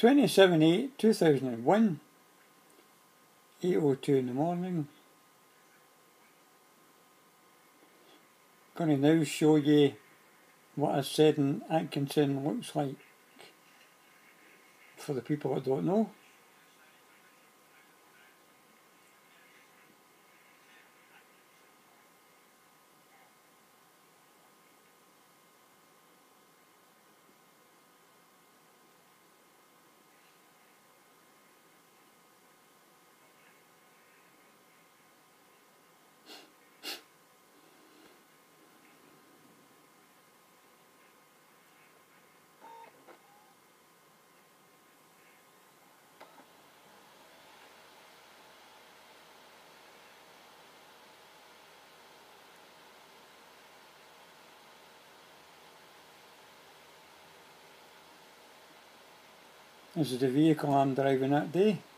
27/8/2001, 8:02 in the morning. Going to now show you what I said in Atkinson looks like for the people that don't know. This is the vehicle I'm driving that day.